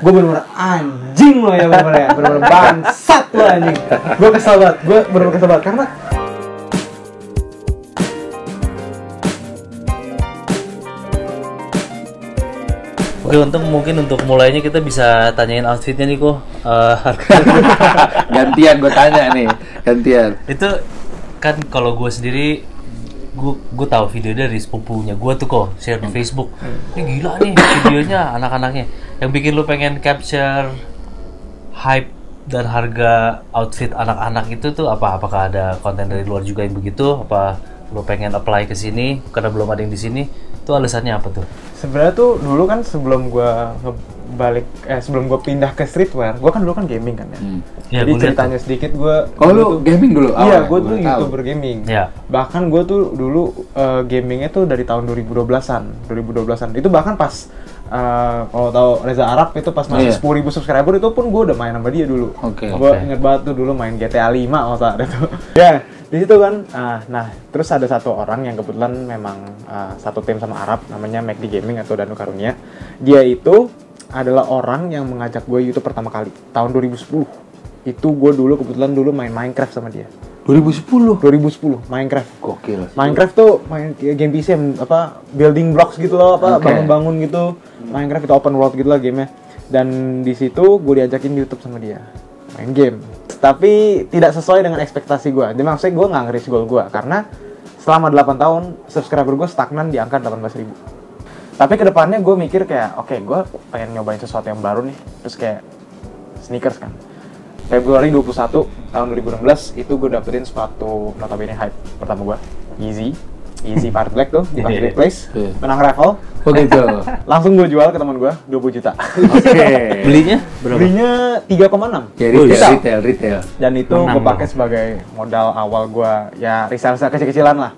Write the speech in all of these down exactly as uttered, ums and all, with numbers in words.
Gue bener-bener anjing lo ya, bener-bener ya, bener-bener bangsat lo anjing. Gue kesel banget, gue bener-bener kesel banget karena Oke, untung mungkin untuk mulainya kita bisa tanyain outfitnya nih kok. Uh, gantian gue tanya nih, gantian. Itu kan kalau gue sendiri, gue gue tahu video dari sepupunya gue tuh kok share di Facebook. Ini gila nih videonya anak-anaknya. Yang bikin lu pengen capture hype dan harga outfit anak-anak itu tuh apa? Apakah ada konten dari luar juga yang begitu? Apa lu pengen apply ke sini karena belum ada yang di sini? Itu alasannya apa tuh? sebenarnya tuh dulu kan sebelum gue balik eh sebelum gue pindah ke streetwear, gue kan dulu kan gaming kan ya. Hmm. Ya, jadi ceritanya tuh sedikit gue. Oh lu gaming dulu? Iya, gue tuh YouTuber gaming. Ya. Bahkan gue tuh dulu uh, gamingnya tuh dari tahun dua ribu dua belasan. Itu bahkan pas uh, kalau tahu Reza Arab itu pas masih sepuluh ribu subscriber itu pun gue udah main sama dia dulu. Oke. Okay, gue okay. inget banget tuh dulu main G T A lima kalau salah itu. Ya. Di situ kan, uh, nah terus ada satu orang yang kebetulan memang uh, satu tim sama Arab, namanya Mac D Gaming atau Danu Karunia. Dia itu adalah orang yang mengajak gue YouTube pertama kali, tahun dua ribu sepuluh. Itu gue dulu kebetulan dulu main Minecraft sama dia. dua ribu sepuluh? dua ribu sepuluh, Minecraft. Gokil. Minecraft tuh main game P C, apa building blocks gitu loh, apa okay. bangun-bangun gitu. Minecraft itu open world gitu lah gamenya. Dan di situ gue diajakin YouTube sama dia, main game. Tapi tidak sesuai dengan ekspektasi gue. Jadi maksudnya gue nggak nge-reach goal gue karena selama delapan tahun subscriber gue stagnan di angka delapan belas ribu. Tapi kedepannya gue mikir kayak, oke okay, gue pengen nyobain sesuatu yang baru nih. Terus kayak sneakers kan. Februari dua puluh satu tahun dua ribu enam belas itu gue dapetin sepatu notabene hype pertama gue, Yeezy. Yeezy Part Black tuh di Market Place, menang raffle. Oh gitu. Langsung gue jual ke teman gue dua puluh juta. Oke. Okay. Belinya berapa? Belinya tiga koma enam. Ya, retail, retail, retail. Dan itu gue pakai sebagai modal awal gue, ya resell-resell kecil-kecilan lah.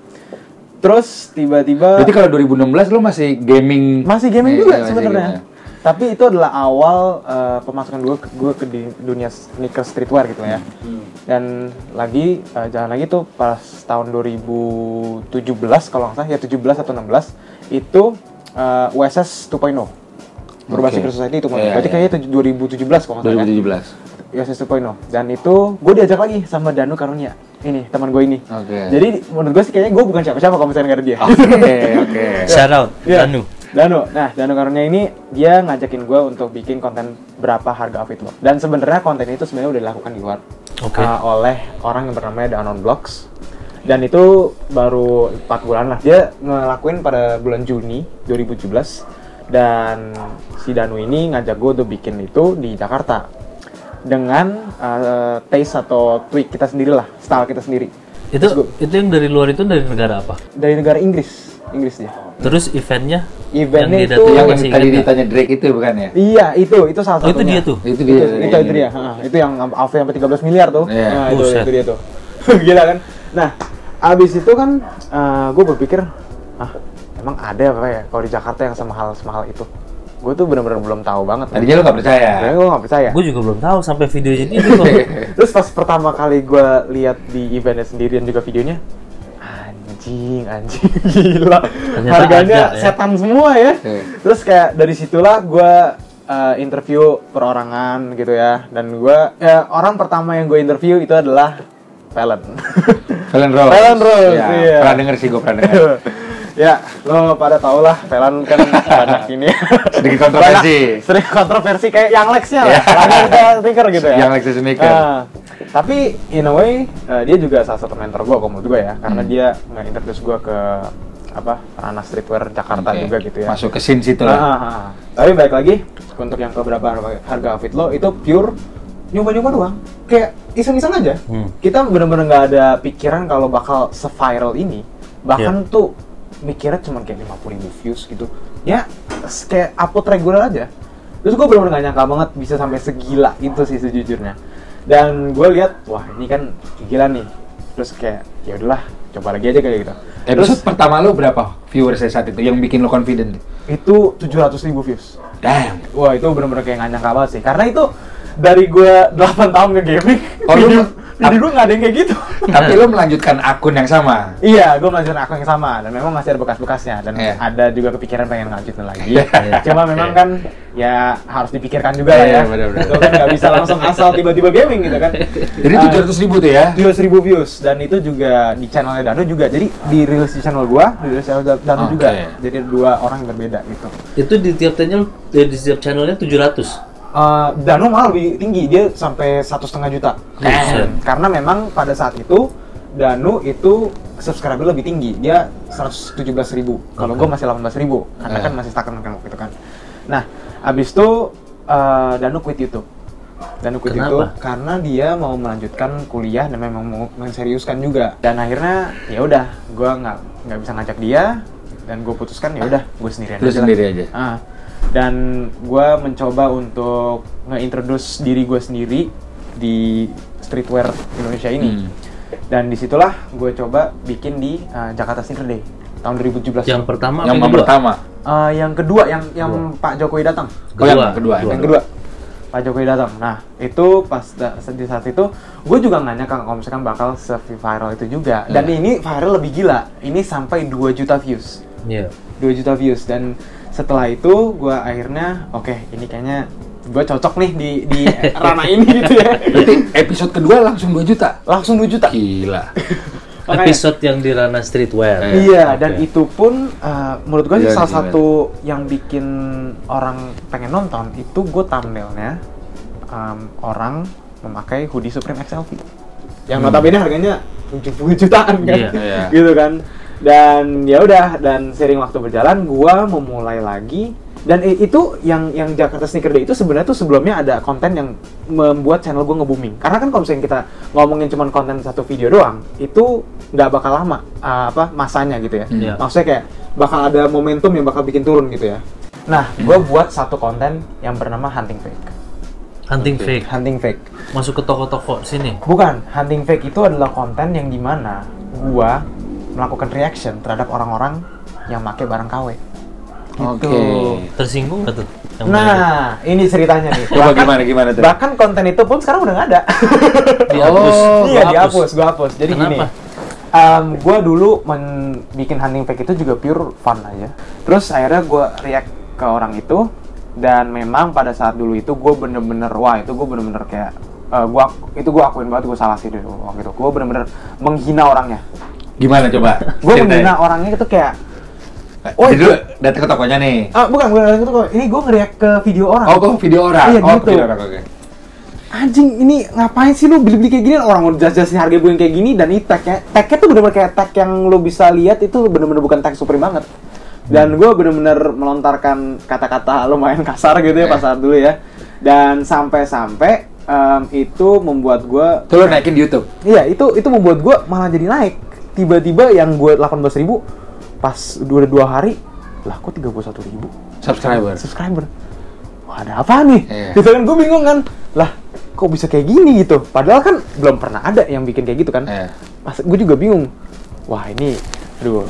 Terus tiba-tiba. Berarti kalau dua ribu enam belas lo masih gaming? Masih gaming eh, juga sebenarnya. Tapi itu adalah awal uh, pemasukan gue gue ke di dunia sneaker streetwear gitu ya. Hmm. Dan lagi uh, jangan lagi tuh pas tahun dua ribu tujuh belas kalau nggak salah ya tujuh belas atau enam belas itu uh, U S S dua titik nol. Urbain okay. Secret Society itu yeah, berarti yeah. kayaknya dua ribu tujuh belas kalau nggak salah. dua ribu tujuh belas. U S S dua titik nol. Dan itu gue diajak lagi sama Danu Karunia. Ini teman gue ini. Okay. Jadi menurut gue sih kayaknya gue bukan siapa-siapa kalau misalnya nggak ada dia. Oke, okay, oke. Okay. Shout out yeah. Danu. Danu, nah Danu Karunia ini dia ngajakin gue untuk bikin konten berapa harga outfit lo. Dan sebenarnya konten itu sebenarnya udah dilakukan di luar okay. uh, oleh orang yang bernama Dengan Blocks. Dan itu baru empat bulan lah. Dia ngelakuin pada bulan Juni dua ribu tujuh belas. Dan si Danu ini ngajak gue untuk bikin itu di Jakarta dengan uh, taste atau tweak kita sendiri lah, style kita sendiri. Itu gua, itu yang dari luar itu dari negara apa? Dari negara Inggris. Inggris dia. Terus eventnya? Eventnya yang itu yang tadi ditanya Drake itu bukan ya? Iya, itu itu salah satunya. Oh, itu dia tuh. Itu dia. Itu, itu, itu dia. Ha, itu yang outfit sampai tiga belas miliar tuh. Yeah. Nah, itu, itu dia tuh. Gila kan? Nah, abis itu kan uh, gue berpikir, ah, emang ada apa ya kalau di Jakarta yang semahal semahal itu? Gue tuh benar-benar belum tahu banget. Tadinya lo nggak percaya? Tadinya gue nggak percaya. Gue juga belum tahu sampai videonya itu. Terus pas pertama kali gue lihat di eventnya sendiri dan juga videonya, anjing, anjing, gila. Ternyata harganya ada, setan ya? Semua ya. Hmm. Terus kayak dari situlah gue uh, interview perorangan gitu ya. Dan gue, ya orang pertama yang gue interview itu adalah Febian. Febian Rose. Febian Rose, ya, iya. Pernah denger sih, gue pernah denger. Ya, lo pada tau lah, Febian kan banyak ini. Sedikit kontroversi. Sedikit kontroversi kayak yang Lex-nya lah. Langgar sneaker gitu ya. Yang Lex sneaker. Uh, tapi in a way uh, dia juga salah satu mentor gue, kalau menurut gue ya, karena hmm. dia nge-introduce gue ke apa ranah streetwear Jakarta okay. juga gitu ya. Masuk ke scene situ lah. Uh, uh, uh. Tapi balik lagi untuk yang keberapa harga outfit lo itu pure nyoba-nyoba doang, kayak iseng-iseng aja. Hmm. Kita benar-benar nggak ada pikiran kalau bakal se-viral ini, bahkan yeah. tuh mikirnya cuma kayak lima puluh ribu views gitu. Ya kayak upload reguler aja. Terus gue benar-benar nggak nyangka banget bisa sampai segila itu sih sejujurnya. Dan gue lihat, wah ini kan gila nih. Terus kayak, ya udahlah, coba lagi aja kayak gitu. Episode terus, pertama lo berapa viewers saat itu yang bikin lo confident? Itu tujuh ratus ribu views. Damn. Wah itu benar-benar kayak nggak nyangka banget sih. Karena itu dari gue delapan tahun ke gaming, oh, video, Jadi gue nggak ada yang kayak gitu. Tapi lo melanjutkan akun yang sama. Iya, gue melanjutkan akun yang sama dan memang masih ada bekas-bekasnya dan Iya. ada juga kepikiran pengen lanjutin lagi. Cuma memang kan ya harus dipikirkan juga lah ya. Iya, benar-benar. Lo kan nggak bisa langsung asal tiba-tiba gaming gitu kan. Jadi tujuh ratus ribu tuh ya? tujuh ratus ribu views dan itu juga di channelnya Danu juga. Jadi dirilis di channel gua, dirilis di channel Danu Oke. juga. Jadi dua orang yang berbeda gitu. Itu di tiap channel, eh, di setiap channelnya tujuh ratus. Uh, Danu malah lebih tinggi, dia sampai satu setengah juta. Buset. Karena memang pada saat itu Danu itu subscriber lebih tinggi, dia seratus tujuh belas ribu. Kalau gue masih delapan belas ribu, karena Eh. kan masih stagnan kan waktu itu kan. Nah, abis itu uh, Danu quit YouTube. Danu quit Kenapa? YouTube karena dia mau melanjutkan kuliah dan memang mau menseriuskan juga. Dan akhirnya ya udah, gue nggak nggak bisa ngajak dia dan gue putuskan ya udah, gue sendirian Lu aja. sendiri lah. aja? Ah. Dan gue mencoba untuk nge-introduce diri gue sendiri di streetwear Indonesia ini. Hmm. Dan disitulah gue coba bikin di uh, Jakarta Sneaker Day tahun dua ribu tujuh belas. Yang pertama, Yang apa yang pertama. Uh, yang kedua, yang yang Pak Jokowi datang. Oh, yang kedua. Yang kedua, Pak Jokowi datang. Nah, itu pas da- di saat itu, gue juga nggak nyangka kalau misalkan bakal se-viral itu juga. Dan Iya. ini viral lebih gila. Ini sampai dua juta views. Iya. dua juta views. Dan setelah itu, gue akhirnya, oke, ini kayaknya gue cocok nih di di ranah ini gitu ya. Berarti episode kedua langsung dua juta? Langsung dua juta. Gila. Makanya- Episode yang di ranah streetwear. Iya, Oke. dan itu pun uh, menurut gue Iya, salah gimana? satu yang bikin orang pengen nonton itu gue thumbnailnya um, orang memakai hoodie Supreme X L V yang Hmm. notabene harganya tujuh puluh jutaan kan, Iya, iya. gitu kan. Dan ya udah, dan sering waktu berjalan gue memulai lagi. Dan i- itu yang yang Jakarta Sneaker Day itu sebenarnya tuh sebelumnya ada konten yang membuat channel gue nge-booming. Karena kan kalau misalnya kita ngomongin cuman konten satu video doang, itu nggak bakal lama uh, apa masanya gitu ya. Iya. Maksudnya kayak bakal ada momentum yang bakal bikin turun gitu ya. Nah, gue buat satu konten yang bernama Hunting Fake. Hunting Oke. fake. Hunting Fake. Masuk ke toko-toko sini. Bukan, Hunting Fake itu adalah konten yang dimana gue melakukan reaction terhadap orang-orang yang pakai barang K W. Gitu. Oke. Tersinggung nggak tuh? Yang mana Nah, ini ceritanya nih. Coba gimana gimana tuh? Bahkan konten itu pun sekarang udah nggak ada. itu? Dihapus. Oh, Iya, Gua dihapus, gua hapus. Jadi Kenapa? gini. Um, gua dulu men- bikin hunting fake itu juga pure fun aja. Terus akhirnya gua react ke orang itu dan memang pada saat dulu itu gua bener-bener wah itu gua bener-bener kayak uh, gua itu gua akuin banget gua salah sih dulu waktu itu. Gua bener-bener menghina orangnya. Gimana coba? Gua Ceritain. menghina orangnya itu kayak Oh, jadi lu datang ke tokonya nih. ah bukan bukan itu kok. Ini gua nge-react ke video orang. Oh, kok video orang. Iya, Oh, gitu. video orang. Oke. Anjing, ini ngapain sih lu beli-beli kayak gini? Orang udah jas-jasnya harga gue yang kayak gini dan ini tag-nya, tag-nya tuh bener-bener kayak tag yang lu bisa lihat itu bener-bener bukan tag Supreme banget. Dan gue bener-bener melontarkan kata-kata lumayan kasar gitu ya Eh. pas saat dulu ya. Dan sampai-sampai em, itu membuat gue, Tuh lu naikin di YouTube. iya itu itu membuat gue malah jadi naik. Tiba-tiba yang gue delapan belas ribu pas dua dua hari, lah kok tiga puluh satu ribu Subscriber. subscriber. Wah, ada apa nih? Iya. Gitu kan, gue bingung kan. Lah, kok bisa kayak gini gitu? Padahal kan belum pernah ada yang bikin kayak gitu kan. Iya. Mas, gue juga bingung. Wah, ini, aduh.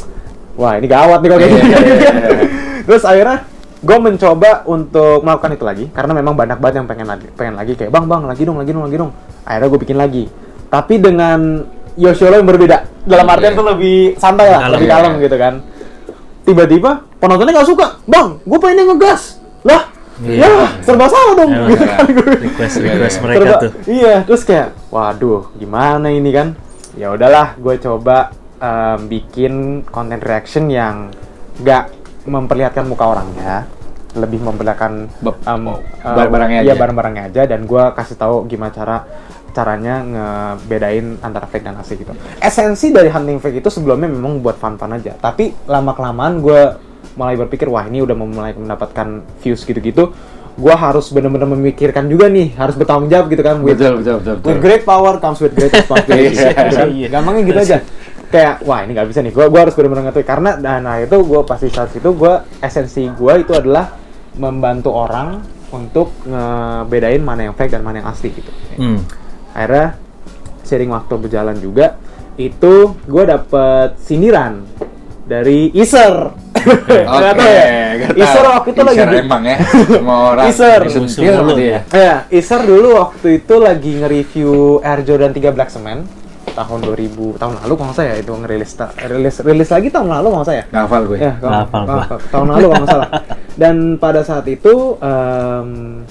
Wah, ini gawat nih kalau kayak Iya, gini. iya, iya, iya. Terus akhirnya gue mencoba untuk melakukan itu lagi karena memang banyak banget yang pengen lagi, pengen lagi kayak bang bang lagi dong lagi dong lagi dong. Akhirnya gue bikin lagi. Tapi dengan Yoshiolo yang berbeda. Dalam Oke. artian tuh lebih santai lah, Kalem. lebih kalem gitu kan. Tiba-tiba penontonnya nggak suka, bang, gue pengennya ngegas, lah, Iya. ya serba salah dong. Emang, Gitu kan. request request Iya, mereka Serba- tuh. Iya, terus kayak, waduh, gimana ini kan? Ya udahlah, gue coba em, bikin konten reaction yang nggak memperlihatkan muka orangnya, lebih memperlihatkan Bep- em, oh, em, barang-barangnya iya, aja. barang-barangnya aja, dan gue kasih tahu gimana cara caranya ngebedain antara fake dan asli gitu. Esensi dari hunting fake itu sebelumnya memang buat fun-fun aja, tapi lama-kelamaan gue mulai berpikir, wah ini udah mulai mendapatkan views gitu-gitu, gue harus benar-benar memikirkan juga nih, harus bertanggung jawab gitu kan. With, Betul, betul, betul, betul. with great power comes with great responsibility. Iya. Gitu kan. Gampangnya gitu aja. Kayak, wah ini nggak bisa nih, gue gue harus benar-benar ngerti karena dana itu gue pasti saat itu gue esensi gue itu adalah membantu orang untuk ngebedain mana yang fake dan mana yang asli gitu. Hmm. Akhirnya sering waktu berjalan juga itu gue dapet sindiran dari Iser. Nggak tahu ya. Iser waktu itu lagi Iser emang ya semua orang Iser sentil sama dia. Ya, Iser dulu waktu itu lagi nge-review Air Jordan tiga Black Cement tahun dua ribu, tahun lalu kalau nggak salah ya, itu ngerilis ta- rilis rilis lagi tahun lalu kalau nggak salah ya. Nggak hafal gue. Ya, kalau- Nggak hafal kalau- gua. tahun lalu kalau nggak salah. Dan pada saat itu em,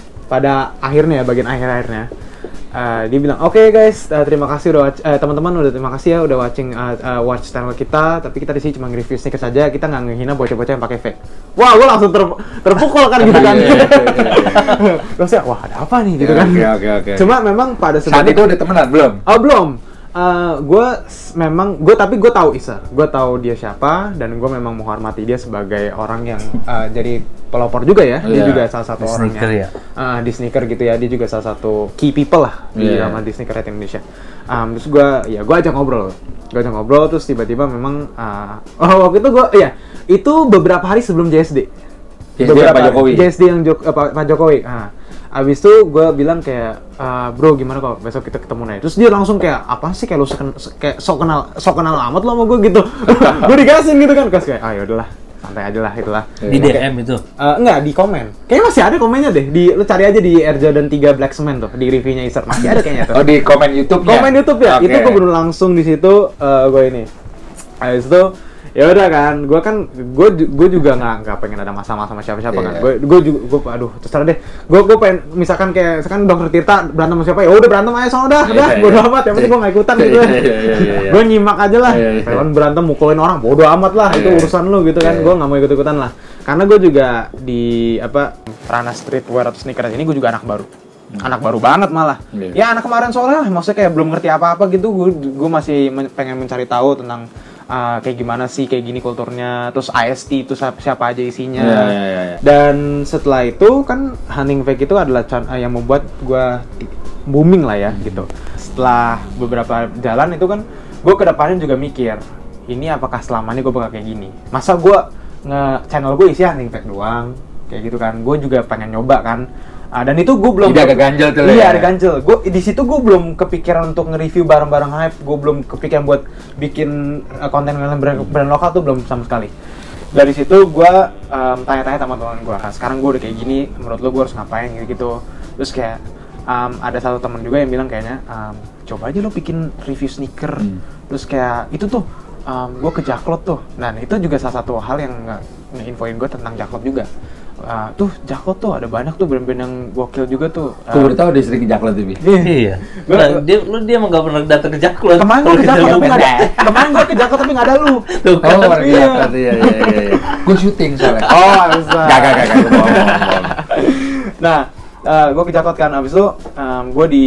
pada akhirnya bagian akhir-akhirnya Uh, dia bilang, oke okay, guys, uh, terima kasih udah watch, uh, teman-teman udah terima kasih ya udah watching uh, uh, watch channel kita, tapi kita di sini cuma nge-review sneakers saja, kita nggak ngehina bocah-bocah yang pakai fake. Wah, gue langsung ter- terpukul kan gitu kan. Iya, iya, iya, iya. Terus ya, wah ada apa nih gitu kan. Oke oke oke. Cuma memang pada saat sebenarnya- itu udah temenan belum? Oh belum. Uh, gue memang gue tapi gue tahu Iser, gue tahu dia siapa dan gue memang menghormati dia sebagai orang yang uh, jadi pelopor juga ya. Dia Yeah. juga salah satu Di orang sneaker yang, ya? uh, di sneaker gitu ya. Dia juga salah satu key people lah di Yeah. dalam di sneaker Indonesia. Um, terus gue ya gue ajak ngobrol, gue ajak ngobrol terus tiba-tiba memang uh, oh waktu itu gue ya itu beberapa hari sebelum J S D. J S D Pak Jokowi. J S D yang Jok, uh, Pak Pak Jokowi. Nah, abis itu gue bilang kayak, uh, bro gimana kalau besok kita ketemu nih? Terus dia langsung kayak, apa sih kayak lu seken, kayak sok kenal, sok kenal amat lo sama gue gitu. Gue dikasih gitu kan, terus kayak, ah yaudahlah, santai aja lah itulah. Di D M itu. Uh, enggak, di komen. Kayaknya masih ada komennya deh. Di, lu cari aja di Air Jordan tiga Black Cement tuh, di reviewnya Iser. Masih ada kayaknya tuh. Oh di komen YouTube. Komen YouTube ya? Oke. Itu gue bener langsung di situ, uh, gue ini. Habis itu, ya udah kan, gue kan, gue gue juga nggak nggak pengen ada masalah sama siapa-siapa kan. Yeah. Gue gue juga, gue aduh, terserah deh. Gue gue pengen, misalkan kayak, misalkan Dokter Tirta berantem sama siapa, ya udah berantem aja sama udah, Yeah, udah, yeah, bodo yeah. amat. Yang penting gue nggak ikutan gitu. Yeah, yeah, yeah, yeah, yeah. Gue nyimak aja lah. Yeah, yeah, yeah. Kalian berantem mukulin orang, bodo amat lah. Itu Yeah. urusan lu gitu kan. Yeah. Gue nggak mau ikut-ikutan lah. Karena gue juga di apa ranah streetwear atau sneakers ini gue juga anak baru. Anak baru banget malah. Yeah. Ya anak kemarin soalnya, maksudnya kayak belum ngerti apa-apa gitu. Gue gue masih men- pengen mencari tahu tentang uh, kayak gimana sih kayak gini kulturnya. Terus I S T itu siapa, siapa aja isinya. Yeah, yeah, yeah, yeah. Dan setelah itu kan hunting fake itu adalah can- uh, yang membuat gue booming lah ya gitu. Setelah beberapa jalan itu kan gue kedepannya juga mikir, ini apakah selamanya gue bakal kayak gini? Masa gue nge channel gue isi hunting fake doang kayak gitu kan? Gue juga pengen nyoba kan. Ah, dan itu gue belum. Jadi agak ganjel tuh Iya, ya. ada ganjel. Gue di situ gue belum kepikiran untuk nge-review barang-barang hype. Gue belum kepikiran buat bikin uh, konten dengan brand, brand lokal tuh belum sama sekali. Dari situ gue um, tanya-tanya sama teman gue. Nah, sekarang gue udah kayak gini. Menurut lo gue harus ngapain gitu? Terus kayak um, ada satu teman juga yang bilang kayaknya um, coba aja lo bikin review sneaker. Hmm. Terus kayak itu tuh um, gue ke Jaklot tuh. Nah itu juga salah satu hal yang nge- nge-infoin gue tentang Jaklot juga. Uh, tuh Jaklot tuh ada banyak tuh brand-brand yang gokil juga tuh. Gue baru tahu dia sering ke Jaklot tuh, Bi. Iya. Nah, dia lu dia emang gak pernah datang ke Jaklot. Kemarin gue ke Jaklot tapi nggak ada. Kemarin gue ke Jaklot tapi nggak ada lu. Tuh kan. Oh, orang Iya. Jaklot, iya iya iya. Gue syuting soalnya. Oh, bisa. Gak gak gak gak. Gua bohong, bohong, bohong. Nah, uh, gue ke Jaklot kan. Abis itu um, gue di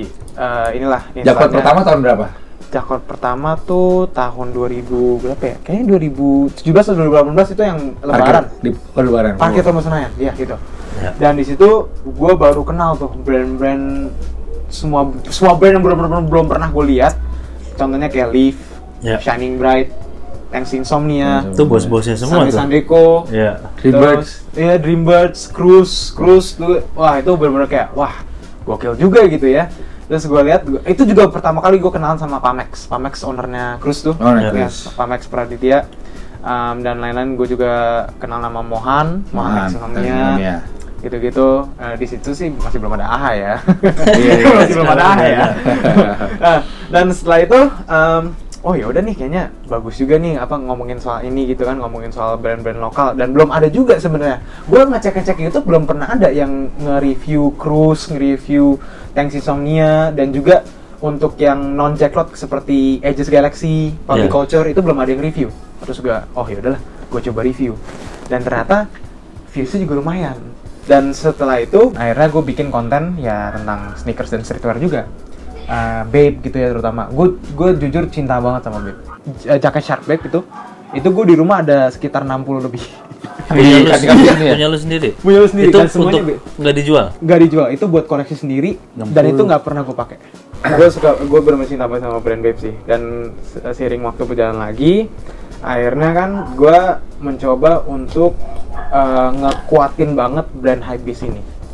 uh, inilah. Jaklot pertama tahun berapa? Jaklot pertama tuh tahun dua ribu berapa ya? Kayaknya dua ribu tujuh belas atau dua ribu delapan belas itu yang lebaran. Parkir di oh, lebaran. Parkir Taman Senayan, iya gitu. Ya. Dan di situ gue baru kenal tuh brand-brand semua semua brand yang belum belum, belum pernah gue lihat. Contohnya kayak Leaf, Ya. Shining Bright, Thanks Insomnia, Itu bos-bosnya semua Sunday tuh. Sandeco, Iya. Dreambirds. terus, iya Dreambirds, Cruise, Cruise tuh, wah itu benar-benar kayak wah gokil juga gitu ya. Terus gue lihat, gua- itu juga pertama kali gue kenalan sama Pamex, Pamex ownernya Cruise tuh, Oh, nah, ya, Cruise. Pamex Praditya, um, dan lain-lain. Gue juga kenal nama Mohan, Mohan Mohan, Insomnia, Insomnia. gitu-gitu. Uh, di situ sih masih belum ada A H A ya, Iya, iya. masih belum ada A H A ya. Sekarang Nah, dan setelah itu, um, oh ya udah nih kayaknya bagus juga nih apa ngomongin soal ini gitu kan, ngomongin soal brand-brand lokal. Dan belum ada juga sebenarnya. Gue ngecek-ngecek YouTube belum pernah ada yang nge-review Cruise, nge-review Thanks Insomnia, dan juga untuk yang non Jacklot seperti Aegis Galaxy, Public Yeah. Culture itu belum ada yang review. Terus gue, oh ya udahlah, gue coba review. Dan ternyata viewsnya juga lumayan. Dan setelah itu akhirnya gue bikin konten ya tentang sneakers dan streetwear juga. Uh, Babe gitu ya terutama. Gue gue jujur cinta banget sama Babe. J- jaket shark Babe itu, itu gue di rumah ada sekitar enam puluh lebih. Punya lu, Kasih-kasih ini ya? punya lu sendiri. Punya lu sendiri, Itu dan semuanya untuk Be. nggak dijual. Nggak dijual, itu buat koleksi sendiri enam dan puluh. itu nggak pernah gue pakai. Gue suka, gue benar-benar cinta banget sama brand Babe sih. Dan se- seiring waktu berjalan lagi, akhirnya kan gue mencoba untuk uh, ngekuatin banget brand hypebeast ini.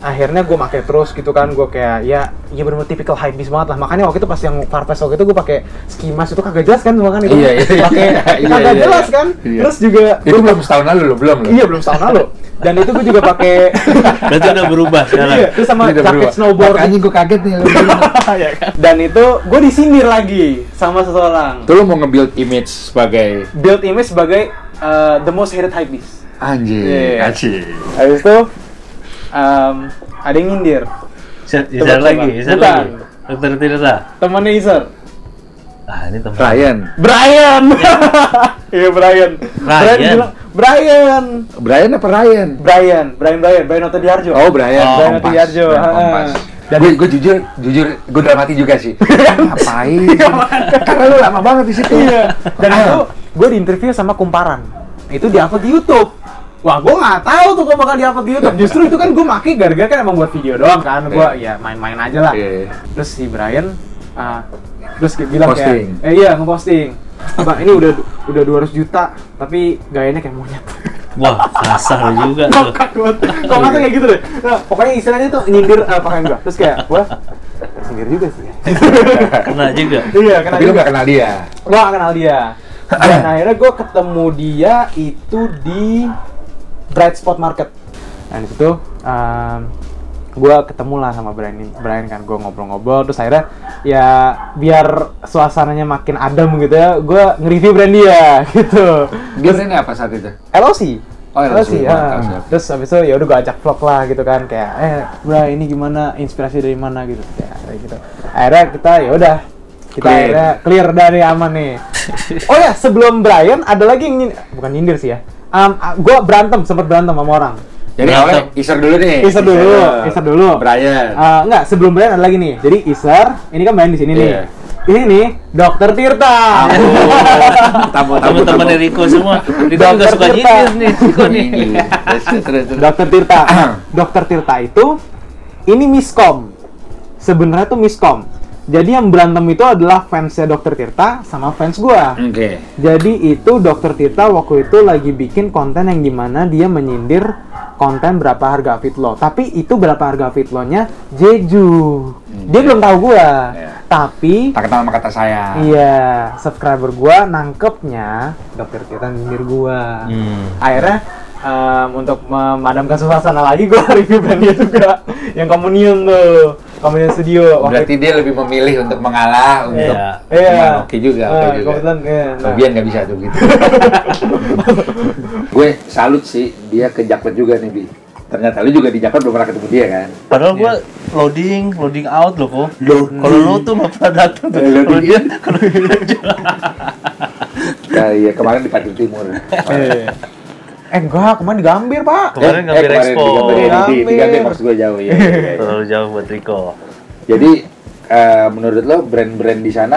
akhirnya gue pakai terus gitu kan, gue kayak ya ya bener-bener typical hypebeast banget lah. Makanya waktu itu pas yang Farfest waktu itu gue pakai ski mask itu kagak jelas kan semua kan itu. Iya, iya, pakai iya, kagak iya, jelas iya. kan. Iya. Terus juga Itu belum setahun lalu loh, belum loh. Iya, belum setahun lalu. Dan itu gue juga pakai Berarti udah berubah sekarang. iya, terus sama Udah jaket berubah. snowboard. Makanya gue kaget nih lu bilang. Ya kan? Dan itu gue disindir lagi sama seseorang. Tuh lu mau nge-build image sebagai Build image sebagai uh, the most hated hypebeast. anjing, Iya. anjing. Habis itu um, ada yang nyindir. Isar Tebak, Isar lagi, tebak. Isar Bukan. lagi. Dokter Tirta. Temannya Iser. Ah, ini teman. Ryan, Brian. Iya Brian. Brian Ryan. bilang Brian. Brian apa Ryan? Brian, Brian, Brian, Brian Oto Diarjo. Oh Brian, Oh, Brian Kompas. Oto Diarjo. Brian Ha-ha. Kompas. Dan gue gue jujur, jujur gue dalam hati juga sih. Ngapain? Karena lu lama banget di situ. iya. Dan itu gue diinterview sama Kumparan. Itu diupload di YouTube. Wah, gue nggak tahu tuh gue bakal diupload di YouTube. Justru itu kan gue make gara-gara kan emang buat video doang kan. Gue ya main-main aja lah. Iya. Terus si Brian uh, terus kayak bilang Posting. kayak, eh iya ngeposting. Bang, ini udah udah dua ratus juta, tapi gayanya kayak monyet. Wah, kasar juga tuh. Ngakak banget. Kok nggak kayak gitu deh. Nah, pokoknya istilahnya tuh nyindir uh, pakaian gua. Terus kayak gua sindir juga sih. Kena juga. Iya, kenal Tapi lu juga. gak kenal dia. Gua gak kenal dia. Dan akhirnya gua ketemu dia itu di Bright Spot Market. Nah, di situ um, gua ketemu lah sama Brian, Brian kan, gua ngobrol-ngobrol terus akhirnya ya biar suasananya makin adem gitu ya, gua nge-review brand dia gitu. Dia brandnya apa saat itu? L O C. Oh, L O C, ya. mantap, siap. Terus habis itu ya udah gue ajak vlog lah gitu kan, kayak eh bro ini gimana, inspirasi dari mana gitu kayak kayak gitu. Akhirnya kita ya udah kita Clear. akhirnya clear dari aman nih. Oh ya, sebelum Brian ada lagi yang nyindir, bukan nyindir sih ya. Um, gue berantem, sempat berantem sama orang. Jadi Berantem. awalnya Iser dulu nih. Iser dulu, Iser dulu. Brian. Uh, enggak, sebelum Brian ada lagi nih. Jadi Iser, ini kan Brian di sini nih. Iya. Ini nih Dokter Tirta. Tamu, tamu, Teman-teman tamu. dari Rico semua. Rico Dokter nggak suka Tirta. nyindir nih, Rico nih. Terus, terus, terus. Dokter Tirta. Dokter Tirta itu ini miskom. Sebenarnya tuh miskom. Jadi yang berantem itu adalah fansnya Dokter Tirta sama fans gua. Oke. Jadi itu Dokter Tirta waktu itu lagi bikin konten yang dimana dia menyindir konten berapa harga fit lo. Tapi itu berapa harga fit lo-nya Jeju. Dia belum tahu gua. Iya. Tapi Tak kenal sama kata saya. iya, subscriber gua nangkepnya Dokter Tirta nyindir gua. Hmm. Akhirnya um, untuk memadamkan suasana lagi gua review brand dia juga yang Communion tuh, Communion Studio. Waktu Berarti dia lebih memilih untuk mengalah, untuk Iya. Iya. oke juga, oke Nah, juga. kebetulan, iya. Nah. Febian nggak bisa tuh gitu. Gue salut sih, dia ke Jakpet juga nih, Bi. Ternyata lu juga di Jakpet belum pernah ketemu dia kan? Padahal gua loading, loading out loh kok. Loading. Kalau lo tuh nggak pernah datang tuh. Eh, loading Kalau dia, in. kalau dia Ya, iya, kemarin di Patir Timur. Eh, eh enggak, kemarin di Gambir, Pak. Kemarin ngambil kemarin expo. di Gambir, di, di Gambir. Gambir maksud gue jauh ya. Iya, iya. terlalu jauh buat Rico. Jadi eh, menurut lo brand-brand di sana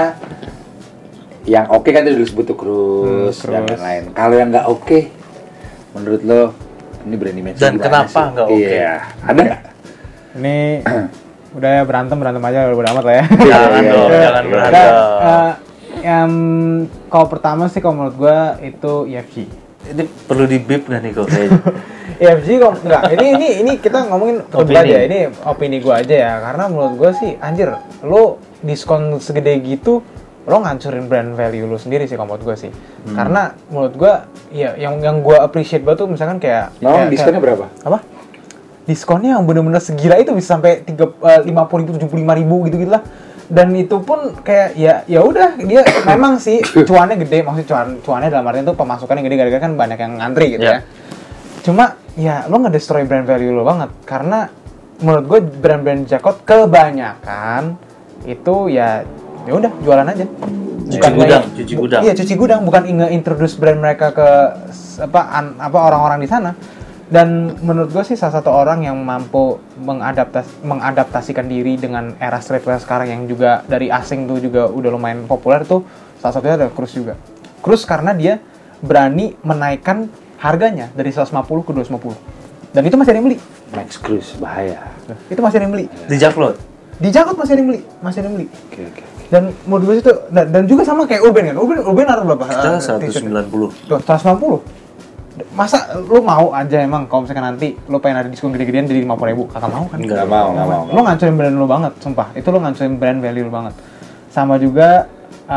yang oke kan tadi lu sebut tuh Cruise Hmm, dan Cruise. lain-lain. Kalau yang nggak oke, menurut lo ini brand image Dan kenapa nggak oke? Iya, ada nggak? Ini udah ya berantem berantem aja udah amat lah ya. Jangan Iya, dong, iya, jangan iya. berantem. Nah, eh, yang kalau pertama sih kalau menurut gua itu E F G. Ini perlu di beep nggak nih kok kayaknya? E F G kok enggak. Ini ini ini kita ngomongin Opini. berdua aja. Ini opini gua aja ya. Karena menurut gua sih anjir, lo diskon segede gitu lo ngancurin brand value lo sendiri sih kalau menurut gue sih. Hmm. Karena menurut gue ya yang yang gue appreciate banget tuh misalkan kayak No, kayak, diskonnya kayak, berapa? Apa? Diskonnya yang bener-bener segila itu bisa sampai tiga lima puluh ribu tujuh puluh lima ribu gitu gitulah. Dan itu pun kayak ya ya udah dia memang sih cuannya gede, maksudnya cuan cuannya dalam artian tuh pemasukannya gede gara-gara kan banyak yang ngantri gitu Yeah. ya. Cuma ya lo nge-destroy brand value lo banget karena menurut gue brand-brand jacket kebanyakan itu ya ya udah jualan aja. Cuci Bukan gudang, kayak- cuci bu- gudang. Iya, cuci gudang, bukan nge-introduce brand mereka ke s- apa an, apa orang-orang di sana. Dan menurut gue sih salah satu orang yang mampu mengadaptas mengadaptasikan diri dengan era streetwear sekarang yang juga dari asing tuh juga udah lumayan populer tuh salah satunya ada Cruise juga. Cruise karena dia berani menaikkan harganya dari seratus lima puluh ke dua ratus lima puluh. Dan itu masih ada yang beli. Max Cruise bahaya. Itu masih ada yang beli. Di Jaklot. Di Jakarta masih ada yang beli, masih ada yang beli. Oke, oke. Dan menurut gue itu dan, dan juga sama kayak Urbain kan. Urbain Urbain harga berapa? Kita Uh, seratus t-shirt? sembilan puluh. Tuh, seratus sembilan puluh. Masa lu mau aja emang kalau misalkan nanti lu pengen ada diskon gede-gedean jadi lima puluh ribu, kagak mau kan? Nggak mau, nggak mau. Lu ngancurin brand lu banget, sumpah. Itu lu ngancurin brand value lu banget. Sama juga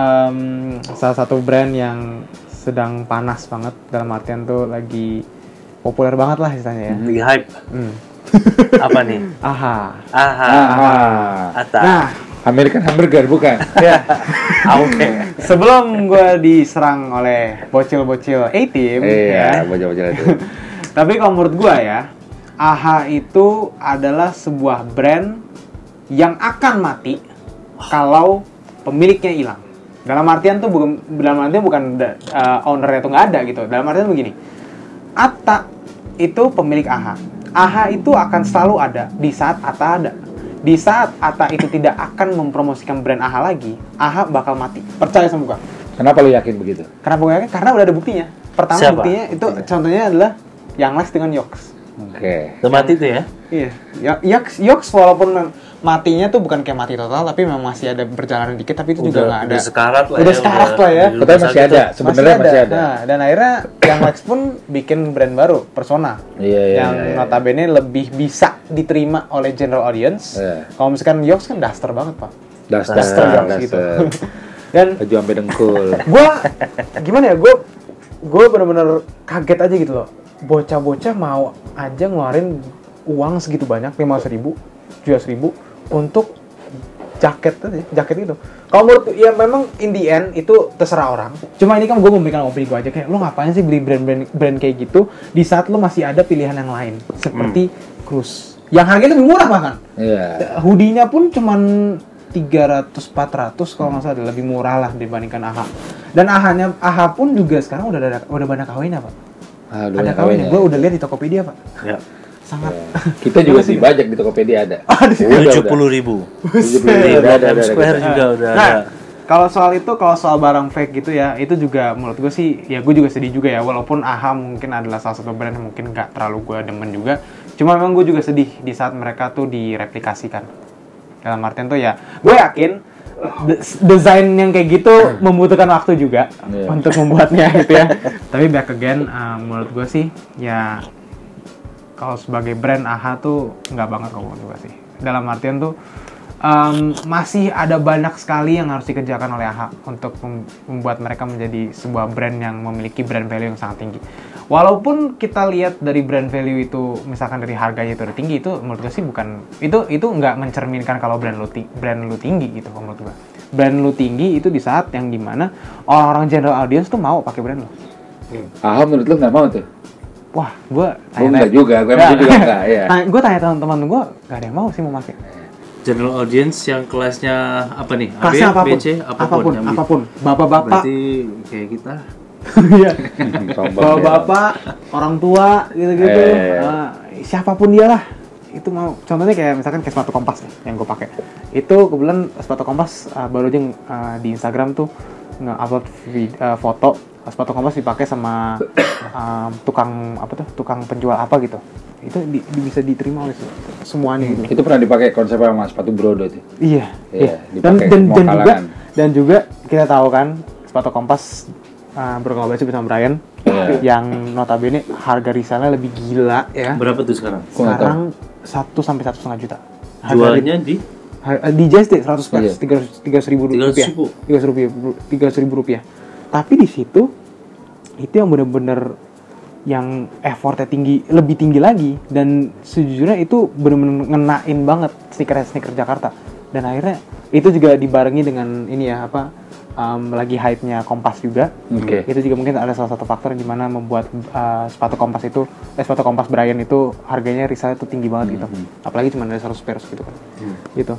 um, salah satu brand yang sedang panas banget, dalam artian tuh lagi populer banget lah istilahnya ya. Lagi hype. Hmm. Apa nih? Aha. Aha. Aha. Ata. Nah, American Hamburger bukan? ya. Oke. Sebelum gue diserang oleh bocil-bocil A-Team, Iya, ya. bocil-bocil itu. Tapi kalau menurut gue ya, Aha itu adalah sebuah brand yang akan mati kalau pemiliknya hilang. Dalam artian tuh bukan, dalam artian bukan uh, ownernya tuh nggak ada gitu. Dalam artian begini, Atta itu pemilik Aha. Aha itu akan selalu ada di saat Atta ada. Di saat Atta itu tidak akan mempromosikan brand Aha lagi, Aha bakal mati. Percaya sama gua. Kenapa lu yakin begitu? Kenapa gua yakin? Karena udah ada buktinya. Pertama Siapa? buktinya itu contohnya adalah yang Lex dengan Yox. Oke. Udah mati tuh ya? Iya. Ya- Yox, Yox walaupun mem- matinya tuh bukan kayak mati total, tapi memang masih ada perjalanan dikit, tapi itu juga nggak ada. Udah sekarat lah Udah ya. sekarat lah ya. di Tapi rumah masih sakit ada, tuh. sebenarnya masih ada. Nah, dan akhirnya yang Lex pun bikin brand baru, Persona. Iya, iya, yang iya, iya. notabene lebih bisa diterima oleh general audience. Iya. Kalau misalkan Yox kan daster banget, Pak. Duster, Duster Yox gitu. Dan Baju sampai dengkul. gua gimana ya, gua gua bener-bener kaget aja gitu loh. Bocah-bocah mau aja ngeluarin uang segitu banyak, lima ratus ribu, tujuh ratus ribu untuk jaket aja, jaket itu. Kalau menurut ya memang in the end itu terserah orang. Cuma ini kan gue memberikan opini gue aja, kayak lo ngapain sih beli brand-brand brand kayak gitu di saat lo masih ada pilihan yang lain seperti Cruise yang harganya lebih murah bahkan. Iya. Hoodie-nya pun cuman tiga ratus empat ratus kalau nggak salah, lebih murah lah dibandingkan Aha. Dan Aha-nya Aha pun juga sekarang udah ada udah banyak kawinnya, Pak. Ah, Ada kawinnya. Gue udah lihat di Tokopedia, Pak. Ya. Sangat. Kita juga sih bajak di Tokopedia ada. tujuh puluh ribu. tujuh puluh Di ribu ada, Blok ada, M ada, Square ada. juga udah Nah, ada. kalau soal itu, kalau soal barang fake gitu ya, itu juga menurut gue sih, ya gue juga sedih juga ya. Walaupun Aha mungkin adalah salah satu brand yang mungkin nggak terlalu gue demen juga. Cuma memang gue juga sedih di saat mereka tuh direplikasikan. Dalam artian tuh ya, gue yakin de- desain yang kayak gitu membutuhkan waktu juga Yeah. untuk membuatnya gitu ya. Tapi back again, uh, menurut gue sih, ya kalau sebagai brand Aha tuh nggak banget kalau menurut gue sih. Dalam artian tuh um, masih ada banyak sekali yang harus dikerjakan oleh Aha untuk mem- membuat mereka menjadi sebuah brand yang memiliki brand value yang sangat tinggi. Walaupun kita lihat dari brand value itu, misalkan dari harganya itu udah tinggi, itu menurut gue sih bukan, itu itu nggak mencerminkan kalau brand lu ti- brand lu tinggi gitu kalau menurut gue. Brand lu tinggi itu di saat yang dimana orang-orang general audience tuh mau pakai brand lu. Ah, menurut lu nggak mau tuh? Wah, gue Gue enggak juga, gue emang juga enggak, ya. Gue tanya teman-teman gue, gak ada yang mau sih mau pakai. General audience yang kelasnya apa nih? A, B, Kelasnya apapun, B, C, apapun. apapun, yang bisa. apapun. Bapak-bapak, Berarti kayak kita. iya. Sombong Bapak-bapak, orang tua, gitu-gitu. Eh, iya, iya. Uh, siapapun dia lah, itu mau. Contohnya kayak misalkan kayak sepatu Kompas nih, yang gue pakai. Itu kebetulan sepatu Kompas uh, baru aja uh, di Instagram tuh nge-upload vid- uh, foto sepatu Kompas dipakai sama um, tukang apa tuh, tukang penjual apa gitu. Itu di, di- bisa diterima oleh se- semuanya gitu. Itu pernah dipakai konsep sama sepatu Brodo itu. Iya. Iya, iya. Dan dipakai dan, semua dan juga kalangan. dan juga kita tahu kan sepatu Kompas uh, berkolaborasi bersama Brian Iya. yang notabene harga resellnya lebih gila ya. Berapa tuh sekarang? Gua nggak Sekarang satu sampai satu setengah juta. Harga Jualnya di har- di Jazz deh seratus Iya. plus tiga ratus ribu tiga ratus rupiah. ribu. tiga ratus ribu tiga ratus ribu rupiah. Tapi di situ itu yang bener-bener yang effortnya tinggi, lebih tinggi lagi, dan sejujurnya itu bener-bener ngenain banget sneaker-sneaker Jakarta. Dan akhirnya itu juga dibarengi dengan ini ya apa um, lagi hype-nya Kompas juga. Oke. Itu juga mungkin ada salah satu faktor yang dimana membuat uh, sepatu Kompas itu eh, sepatu Kompas Brian itu harganya resell itu tinggi banget gitu. Apalagi cuma ada seratus pesos gitu kan. Gitu.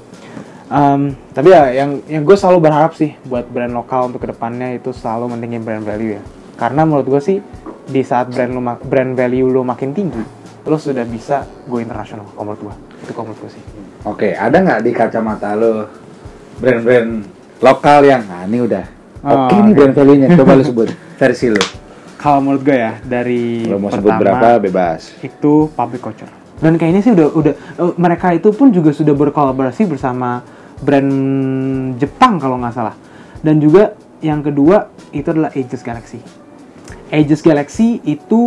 Um, tapi ya yang yang gue selalu berharap sih buat brand lokal untuk kedepannya itu selalu mentingin brand value ya. Karena menurut gue sih di saat brand lu ma- brand value lu makin tinggi, lu sudah bisa go internasional kalau menurut gue. Itu kalau menurut gue sih. Oke, ada nggak di kacamata lo brand-brand lokal yang, nah ini udah Oh, oke nih oke. brand value-nya, coba lu sebut versi lu. Kalau menurut gue ya dari Lo mau sebut pertama berapa bebas. itu public culture. Dan kayaknya sih udah udah eh, mereka itu pun juga sudah berkolaborasi bersama brand Jepang kalau nggak salah. Dan juga yang kedua itu adalah Aegis Galaxy. Aegis Galaxy itu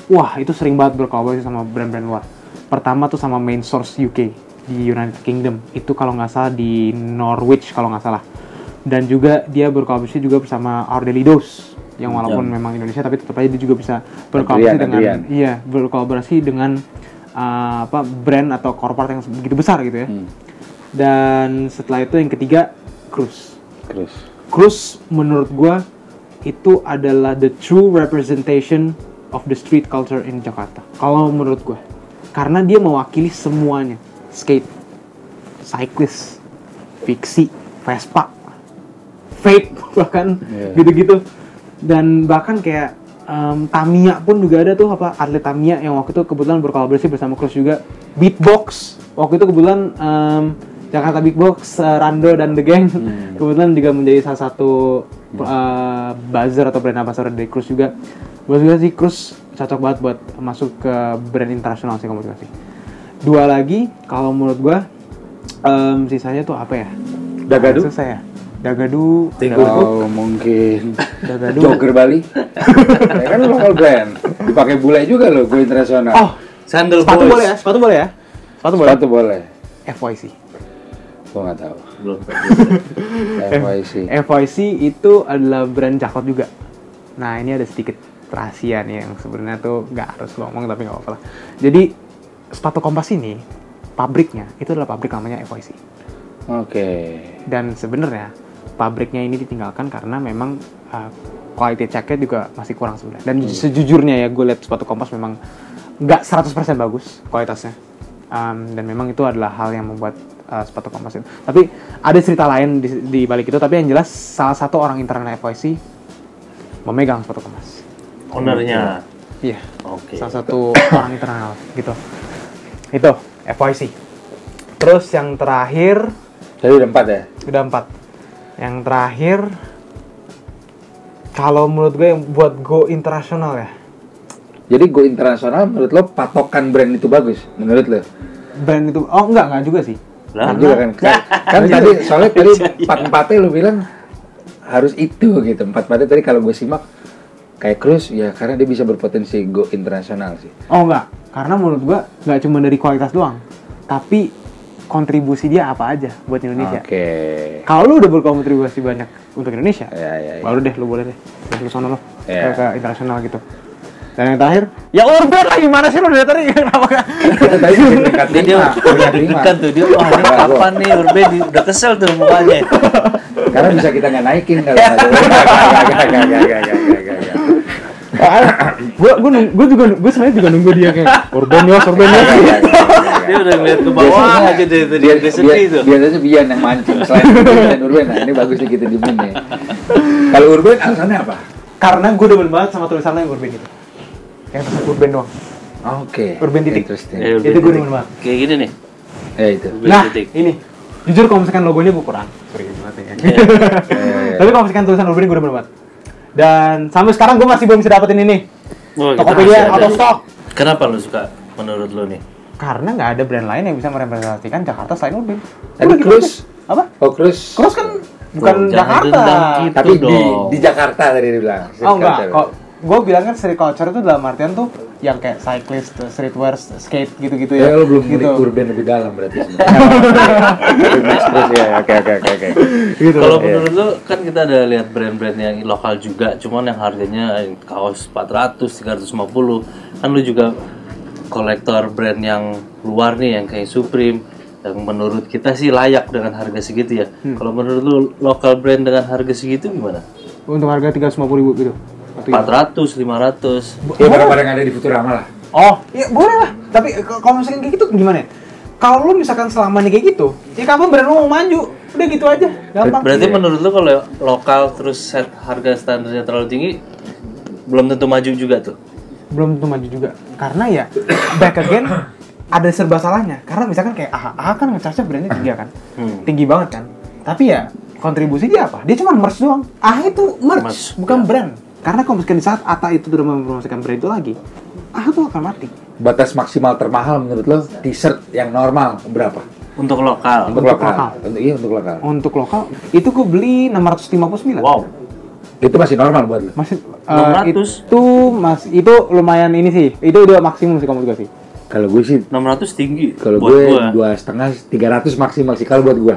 wah itu sering banget berkolaborasi sama brand-brand luar. Pertama tuh sama Main Source U K di United Kingdom, itu kalau nggak salah di Norwich kalau nggak salah. Dan juga dia berkolaborasi juga bersama Our Daily Dose yang walaupun Jam. memang Indonesia tapi tetap aja dia juga bisa berkolaborasi dengan Adrian. iya berkolaborasi dengan uh, apa brand atau korporat yang begitu besar gitu ya. Hmm. Dan setelah itu yang ketiga Cruise. Cruise. Cruise menurut gua itu adalah the true representation of the street culture in Jakarta. Kalau menurut gua, karena dia mewakili semuanya. Skate, cyclist, fiksi, Vespa, vape bahkan yeah. gitu-gitu. Dan bahkan kayak um, Tamiya pun juga ada tuh apa atlet Tamiya yang waktu itu kebetulan berkolaborasi bersama Cruise juga. Beatbox waktu itu kebetulan um, Jakarta Beatbox, uh, Rando dan The Gang hmm. kebetulan juga menjadi salah satu uh, buzzer atau brand ambassador dari Cruise juga. Buat gue sih Cruise cocok banget buat masuk ke brand internasional sih komunikasi. Dua lagi, kalau menurut gua um, sisanya tuh apa ya? Dagadu? Susah ya? Dagadu, oh mungkin Dagadu. Jogger Bali. Ya kan lokal brand. Dipakai bule juga loh, go internasional. Oh, sandal sepatu boys. boleh ya? Sepatu boleh ya? Sepatu boleh. Sepatu boleh. F Y C. Gua nggak tahu. Belum. F Y C. F Y C itu adalah brand Jakarta juga. Nah, ini ada sedikit rahasia nih yang sebenarnya tuh nggak harus lo ngomong tapi nggak apa-apa lah. Jadi sepatu Kompas ini pabriknya itu adalah pabrik namanya F Y C. Oke. Okay. Dan sebenarnya pabriknya ini ditinggalkan karena memang uh, quality check-nya juga masih kurang sebenarnya. Dan hmm. sejujurnya ya gue lihat sepatu Kompas memang nggak seratus persen bagus kualitasnya. Um, dan memang itu adalah hal yang membuat uh, sepatu Kompas itu. Tapi ada cerita lain di, di balik itu. Tapi yang jelas salah satu orang internal F Y C memegang sepatu Kompas. Ownernya. Iya. Oke. Okay. Salah satu orang internal gitu. Itu F Y C. Terus yang terakhir, jadi udah empat ya? Udah empat. Yang terakhir, kalau menurut gue yang buat go internasional ya. Jadi go internasional menurut lo patokan brand itu bagus? Menurut lo? Brand itu, oh enggak, enggak juga sih. Nah, juga kan, kan, kan tadi soalnya tadi empat-empatnya lo bilang harus itu gitu. Empat-empatnya tadi kalau gue simak kayak Cruise ya karena dia bisa berpotensi go internasional sih. Oh enggak, karena menurut gua nggak cuma dari kualitas doang, tapi kontribusi dia apa aja buat Indonesia. Oke. Okay. Kalau lu udah berkontribusi banyak untuk Indonesia, ya, ya, ya. baru deh lu boleh deh, lu sono lo ya. ke, ke internasional gitu. Dan yang terakhir, ya Urbain lah gimana sih lu dari tadi kenapa kan? Tadi peringkat dia dia udah deg-degan tuh dia, wah ini kapan nih Urbain udah kesel tuh mukanya. Karena bisa kita nggak naikin kalau nggak ada. Gak, gak, gak, gak, gak, gak, gak. Gue gue gue juga gue sebenarnya juga nunggu dia kayak Urbain Yos, Urbain Yos. Dia udah ngeliat ke bawah aja dari tadi dia sedih tuh. Biasanya Bian yang mancing selain Urbain. Nah ini bagus nih kita diemin nih. Kalau Urbain alasannya apa? Karena gue demen banget sama tulisannya yang Urbain itu. Yang tulisan Urbain doang. Oke. Urbain titik. Itu gue demen banget. Kayak gini nih. Ya itu. Nah ini jujur kalau misalkan logonya gue kurang. Sorry banget ya. Tapi kalau misalkan tulisan Urbain gue demen banget. Dan sampai sekarang gue masih belum bisa dapetin ini. Oh, Tokopedia out of stock. Kenapa lu suka menurut lu nih? Karena nggak ada brand lain yang bisa merepresentasikan Jakarta selain Urbain. Ada Cruise. Apa? Oh Cruise. Cruise kan bukan oh, Jakarta. Gitu tapi dong. di di Jakarta tadi dibilang. Oh enggak. Kok gue bilang kan street culture itu dalam artian tuh yang kayak cyclist, streetwear, skate gitu-gitu ya. Ya lo belum gitu. ngulik Urbain lebih dalam berarti sebenarnya. ya, oke oke oke oke. Gitu. Kalau menurut lu kan kita ada lihat brand-brand yang lokal juga, cuman yang harganya kaos empat ratus, tiga ratus lima puluh. Kan lu juga kolektor brand yang luar nih yang kayak Supreme yang menurut kita sih layak dengan harga segitu ya. Hmm. Kalau menurut lu lokal brand dengan harga segitu gimana? Untuk harga tiga ratus lima puluh ribu gitu. empat ratus, lima ratus. Ya barang-barang yang ada di Futurama lah. Oh, ya boleh lah. Tapi kalau misalkan kayak gitu gimana ya? Kalau lu misalkan selamanya kayak gitu, ya kapan brand lu mau maju? Udah gitu aja, gampang. Berarti yeah. menurut lu kalau lokal terus set harga standarnya terlalu tinggi, belum tentu maju juga tuh? Belum tentu maju juga. Karena ya, back again, ada serba salahnya. Karena misalkan kayak A H A kan nge-charge brandnya tinggi kan? Hmm. Tinggi banget kan? Tapi ya, kontribusi dia apa? Dia cuma merch doang. A H A itu merch, merch. bukan ya. brand. Karena kalau misalkan di saat Ata itu udah mempromosikan brand itu lagi, A H A tuh akan mati. Batas maksimal termahal menurut lo t-shirt yang normal berapa? Untuk lokal. Untuk, untuk lokal. lokal. Untuk iya untuk lokal. Untuk lokal itu gue beli enam ratus lima puluh sembilan. Wow. Itu masih normal buat lu? Masih enam uh, ratus. itu mas itu lumayan ini sih. Itu udah maksimum sih kalau menurut gue sih. Kalau gue sih enam ratus tinggi. kalau buat gue gua. dua setengah tiga ratus maksimal sih kalau buat gue.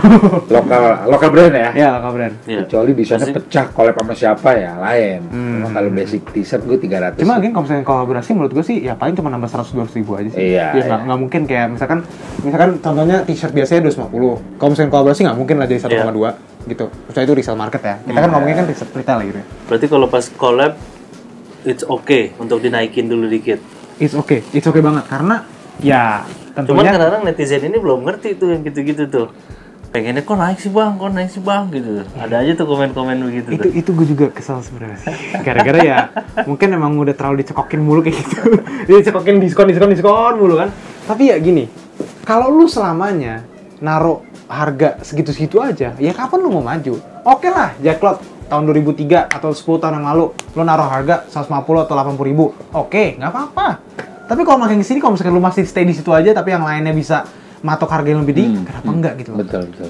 lokal lokal brand ya. Ya, lokal brand. Iya. Kecuali di sana Masih- pecah collab sama siapa ya lain. Hmm. Cuma kalau basic t-shirt gue tiga ratus. Cuma again kalau misalnya kolaborasi menurut gue sih ya paling cuma nambah seratus dua ratus ribu aja sih. Iya, Ya nggak iya. nggak mungkin kayak misalkan misalkan contohnya t-shirt biasanya dua ratus lima puluh. Kalau misalnya kolaborasi nggak mungkin lah jadi satu koma dua gitu. Misalnya itu resale market ya. Kita kan ngomongin kan resale retail gitu ya. Berarti kalau pas collab it's okay untuk dinaikin dulu dikit. It's okay, it's okay banget karena ya Cuman tentunya kadang-kadang netizen ini belum ngerti tuh yang gitu-gitu tuh. Pengennya kok naik sih bang, kok naik sih bang gitu. Ada aja tuh komen-komen begitu itu tuh. itu gue juga kesel sebenarnya sih. Gara-gara ya mungkin emang udah terlalu dicekokin mulu kayak gitu. Dicekokin diskon diskon diskon mulu kan. Tapi ya gini, kalau lu selamanya naruh harga segitu-segitu aja, ya kapan lu mau maju? Oke lah, Jacklot tahun dua ribu tiga atau sepuluh tahun yang lalu lu naruh harga seratus lima puluh atau delapan puluh ribu. Oke, nggak apa-apa. Tapi kalau makin kesini, kalau misalkan lu masih stay di situ aja, tapi yang lainnya bisa matok harga yang lebih tinggi, Hmm, kenapa hmm. enggak gitu loh? Betul betul.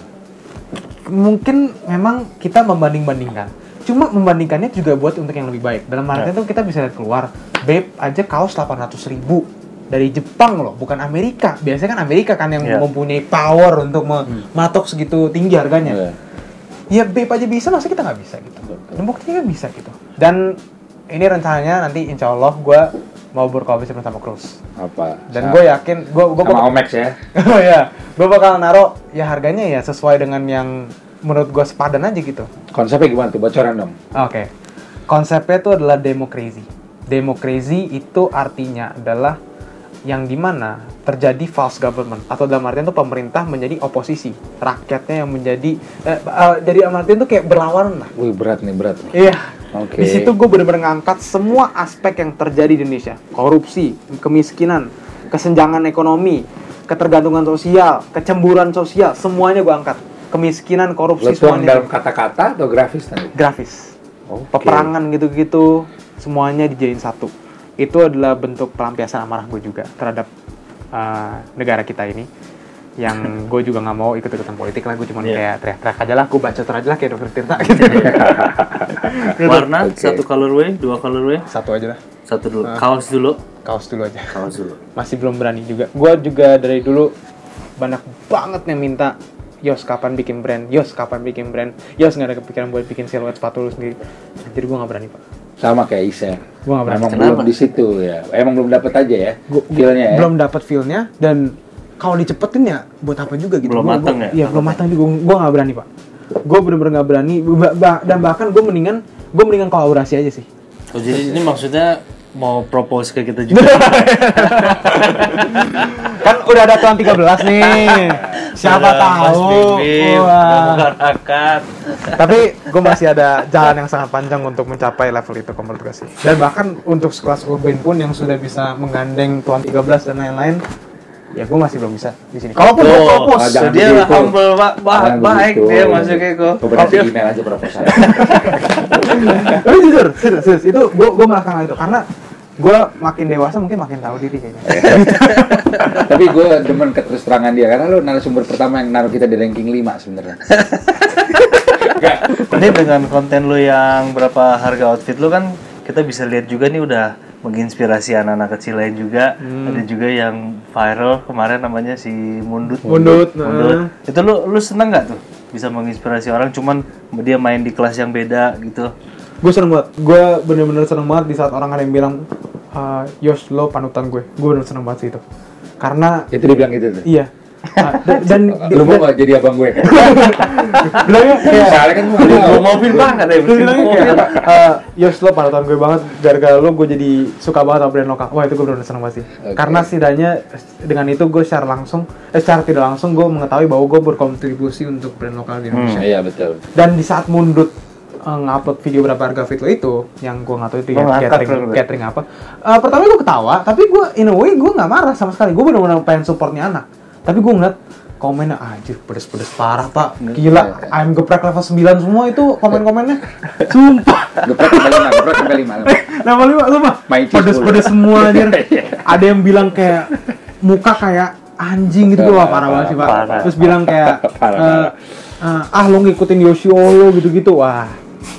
Mungkin memang kita membanding-bandingkan. Cuma membandingkannya juga buat untuk yang lebih baik. Dalam artian tuh kita bisa lihat keluar, Babe aja kaos delapan ratus ribu dari Jepang loh, bukan Amerika. Biasanya kan Amerika kan yang Yeah. mempunyai power untuk mematok segitu tinggi harganya. Iya. Ya Babe aja bisa, masa kita nggak bisa gitu. Dan buktinya kan bisa gitu. Dan ini rencananya nanti insya Allah gue mau berkolaborasi sama Cruz. Apa? Dan Sa- gue yakin, gue gue sama Omex ya. oh ya, gue bakal naro ya harganya ya sesuai dengan yang menurut gue sepadan aja gitu. Konsepnya gimana tuh? Bocoran dong. Oke, konsepnya itu adalah democracy. Democracy itu artinya adalah yang dimana terjadi false government atau dalam artian itu pemerintah menjadi oposisi, rakyatnya yang menjadi eh, eh, jadi dalam artian itu kayak berlawanan lah. Wih berat nih berat. Nih. Iya. Oke. Di situ gue benar-benar ngangkat semua aspek yang terjadi di Indonesia. Korupsi, kemiskinan, kesenjangan ekonomi, ketergantungan sosial, kecemburuan sosial, semuanya gue angkat. Kemiskinan, korupsi, Lo tuang semuanya. dalam kata-kata atau grafis tadi? Grafis. Oke. Peperangan gitu-gitu, semuanya dijadiin satu. Itu adalah bentuk pelampiasan amarah gue juga terhadap uh, negara kita ini. Yang gue juga nggak mau ikut-ikutan politik lah, gue cuma Iya. kayak teriak-teriak aja lah, gue baca aja lah kayak dokter Tirta gitu. Warna Oke. satu colorway, dua colorway, Satu aja lah, satu dulu. Ah. Kaos dulu, kaos dulu aja. kaos dulu. Masih belum berani juga. Gue juga dari dulu banyak banget yang minta, Yos kapan bikin brand, Yos kapan bikin brand, Yos nggak ada kepikiran buat bikin siluet sepatu lu sendiri. Jadi gue nggak berani pak. Sama kayak Isya. Gua nggak berani. Emang Kenapa? belum di situ ya. Emang belum dapet aja ya. Gua- Feel-nya ya. Belum dapat feel-nya dan kalau dicepetin ya buat apa juga gitu. Belum Gua- matang gua- ya? Iya belum matang juga. Gue nggak berani pak. Gue bener-bener nggak berani. Ba- ba- dan bahkan gue mendingan gue mendingan kolaborasi aja sih. Oh, jadi ini maksudnya mau propose ke kita juga. Kan udah ada tahun tiga belas nih. Siapa Ada Mas tahu. Bim, Wah. udah masyarakat. Tapi gue masih ada jalan yang sangat panjang untuk mencapai level itu menurut gue sih. Dan bahkan untuk sekelas Urbain pun yang sudah bisa menggandeng Tuan tiga belas dan lain-lain, ya gue masih belum bisa di sini. Kalaupun gue Oh, propose, ah, jangan dia begitu. humble pak, ba- Jangan baik begitu. dia masuknya kok. Beberapa email aja proposal. tapi jujur, serius, serius, itu gue gue melakukan itu karena gue makin dewasa mungkin makin tahu diri kayaknya. Tapi gue demen keterus terangan dia karena lo narasumber pertama yang naruh kita di ranking lima sebenarnya. Ini dengan konten lu yang berapa harga outfit lu kan kita bisa lihat juga nih udah menginspirasi anak-anak kecil lain juga. Ada juga yang viral kemarin namanya si Mundut. Mundut, Mundut. Itu lu lu seneng nggak tuh bisa menginspirasi orang cuman dia main di kelas yang beda gitu. Gue seneng banget, gue bener-bener seneng banget di saat orang ada yang bilang, "Ah, Yos lo panutan gue." Gue bener seneng banget sih itu. Karena Itu dia bilang gitu tuh. iya. Ah, dan dan Lu mau gak jadi abang gue? bilangnya kayak Soalnya kan gue Aduh, mau bawa mobil banget ya. terus bilangnya kayak eh, Yos lo panutan gue banget, gara-gara lo gue jadi suka banget sama brand lokal. Wah itu gue bener-bener seneng banget sih. Oke. Karena setidaknya dengan itu gue secara langsung, eh, secara tidak langsung gue mengetahui bahwa gue berkontribusi untuk brand lokal di Indonesia. Iya betul. Dan di saat Mundut uh, ngupload video berapa harga fit lo itu, yang gue nggak tahu itu Oh, ya, ngangkat catering, lo, catering apa. Uh, pertama gue ketawa, tapi gue in a way gue nggak marah sama sekali. Gue benar-benar pengen supportnya anak. Tapi gue ngeliat komennya, anjir pedes-pedes parah pak, gila, ayam geprek level sembilan semua itu komen-komennya, sumpah. Geprek sampai lima, geprek sampai lima. Level lima, sumpah, Main cheese pedes-pedes semua anjir. Ada yang bilang kayak muka kayak anjing gitu, wah parah banget sih pak. Parah. Terus bilang kayak Parah, eh, eh, ah lo ngikutin Yoshiolo gitu-gitu, wah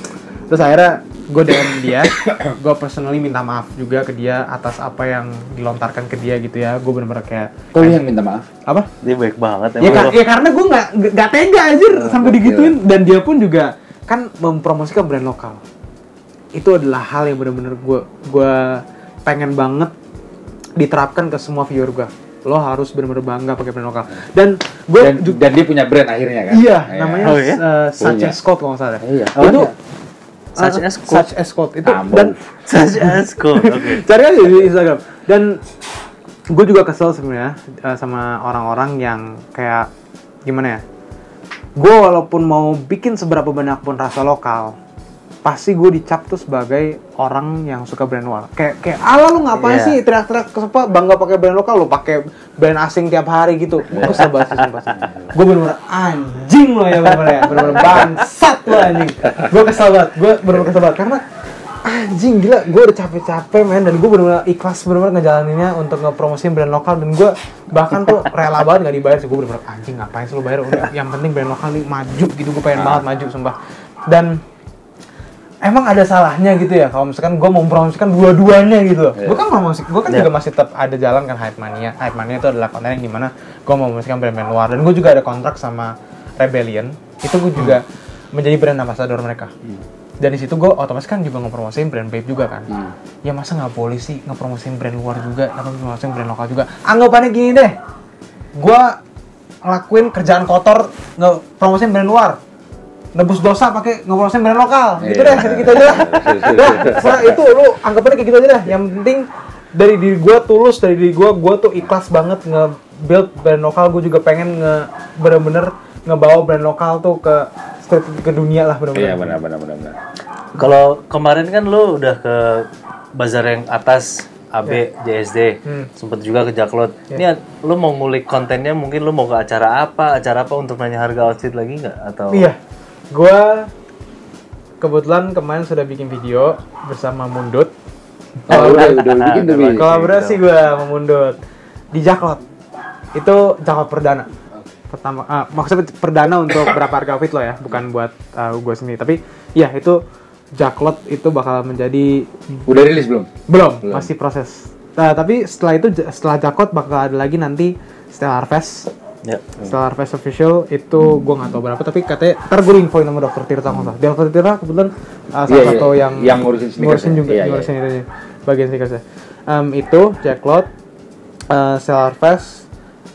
Terus akhirnya gue D M dia, gue personally minta maaf juga ke dia atas apa yang dilontarkan ke dia gitu ya. Gue bener-bener kayak Kok lu yang minta maaf? apa? Dia baik banget Ya, emang. ka- ya karena gue nggak nggak tega anjir sampai digituin, dan dia pun juga kan mempromosikan brand lokal. Itu adalah hal yang benar-benar gue gue pengen banget diterapkan ke semua viewer gue. Lo harus benar-benar bangga pakai brand lokal. Dan gue Dan, dan dia punya brand akhirnya kan? iya, Iya. namanya Oh, iya? uh, Such Punya. as Code kalau nggak salah. Iya. Itu Oh, Such uh, as Code. Such as Code itu Tambah. dan Such as cool. Oke. cari aja di Instagram. Dan gue juga kesel sebenarnya uh, sama orang-orang yang kayak gimana ya? Gue walaupun mau bikin seberapa banyak pun rasa lokal, pasti gue dicap tuh sebagai orang yang suka brand luar. Kayak kayak ala lu ngapain Iya. sih teriak-teriak ke apa bangga pakai brand lokal, lu pakai brand asing tiap hari gitu. Gue kesel banget sih sumpah. Gue bener-bener anjing lo ya bener-bener ya, bener-bener bangsat lo anjing. Gue kesel banget, gue bener-bener kesel banget karena anjing gila, gue udah capek-capek men, dan gue bener-bener ikhlas bener-bener ngejalaninnya untuk ngepromosiin brand lokal, dan gue bahkan tuh rela banget gak dibayar sih. Gue bener-bener anjing ngapain sih lu bayar, udah yang penting brand lokal nih maju gitu. Gue pengen banget maju sumpah. Dan emang ada salahnya gitu ya kalau misalkan gue mau mempromosikan dua-duanya gitu. Yeah. Gue kan mau musik, gue kan Yeah. juga masih tetap ada jalan kan Hype Mania. Hype Mania itu adalah konten yang dimana gue mau mempromosikan brand-brand luar, dan gue juga ada kontrak sama Rebellion. Itu gue juga menjadi brand ambassador mereka. Dan di situ gue otomatis kan juga ngepromosiin brand vape juga kan. Hmm. Ya masa nggak boleh sih ngepromosiin brand luar juga, atau ngepromosiin brand lokal juga. Anggapannya gini deh, gue ngelakuin kerjaan kotor ngepromosiin brand luar, nebus dosa pakai ngepromosiin brand lokal, gitu Iya. deh, gitu aja lah. Nah, setelah itu lu anggapannya kayak gitu aja deh. Yang penting dari diri gue tulus, dari diri gue, gue tuh ikhlas banget nge-build brand lokal. Gue juga pengen nge bener-bener ngebawa brand lokal tuh ke ke dunia lah bener-bener. Iya benar benar benar benar. Kalau kemarin kan lu udah ke bazar yang atas A B J S D, Hmm. sempet juga ke Jaklot. Ini lu mau ngulik kontennya, mungkin lu mau ke acara apa, acara apa untuk nanya harga outfit lagi nggak? Atau Iya, gua kebetulan kemarin sudah bikin video bersama Mundut. Oh, udah udah bikin tuh. Bi. Kolaborasi gua sama Mundut di Jaklot. Itu Jaklot perdana. Pertama, ah, maksudnya perdana untuk berapa harga outfit lo ya, bukan buat uh, gua sendiri. Tapi ya itu Jaklot itu bakal menjadi Udah rilis belum? belum, Belum. masih proses. Nah, tapi setelah itu setelah Jaklot bakal ada lagi nanti Stellar Fest. ya. Stellar Fest official itu gue nggak tahu berapa, tapi katanya ntar gue infoin sama dokter Tirta nggak salah. Dokter Tirta kebetulan uh, salah Iya, iya. satu yang Yang ngurusin sneakers ngurusin ya? juga Iya, iya. ngurusin itu bagian sneakersnya. Um, itu Jaklot, uh, Stellar Fest,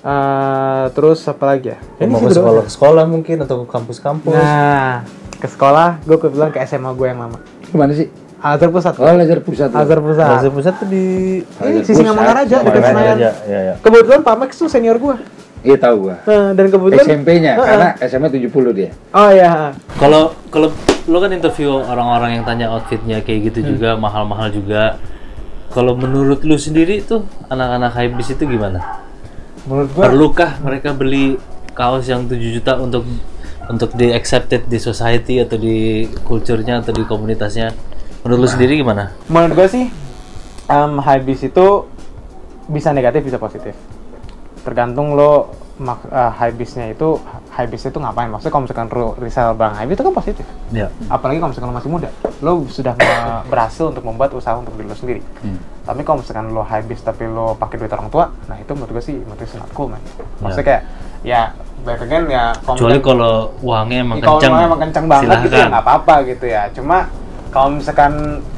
uh, terus apa lagi ya? Ya, Ini mau sih ke berdua. sekolah ke sekolah mungkin atau ke kampus-kampus. Nah, ke sekolah gue kebetulan ke S M A gue yang lama. Kemana sih? Azhar Pusat. Oh, laser pusat. tuh. Azhar Pusat. Bazar pusat tuh di Ini Azhar sisi Pusat. Ngamangaraja dekat Ngamangaraja. Senayan. ya, ya, ya. Kebetulan Pak Max tuh senior gue. Iya tahu gua. Nah, dan kebetulan S M P-nya Heeh. karena S M A tujuh puluh dia. Oh iya. Kalau kalau lu kan interview orang-orang yang tanya outfitnya kayak gitu juga, mahal-mahal juga. Kalau menurut lu sendiri tuh anak-anak hypebeast itu gimana? Menurut gue Perlukah mereka beli kaos yang tujuh juta untuk untuk di accepted di society atau di kulturnya atau di komunitasnya? Menurut lu sendiri gimana? menurut gue sih um, hypebeast itu bisa negatif bisa positif, tergantung lo mak- uh, hypebeastnya itu hypebeast itu ngapain. Maksudnya kalau misalkan lo resell barang hypebeast itu kan positif, Ya. apalagi kalau misalkan lo masih muda, lo sudah me- berhasil untuk membuat usaha untuk diri lo sendiri. Hmm. Tapi kalau misalkan lo hypebeast tapi lo pakai duit orang tua, nah itu menurut gue sih menurut gue sangat cool man. Maksudnya kayak ya back again ya kalau Kecuali misalkan- kalau uangnya emang kalau kencang. emang kencang banget gitu ya silahkan. nggak apa-apa gitu ya. Cuma kalau misalkan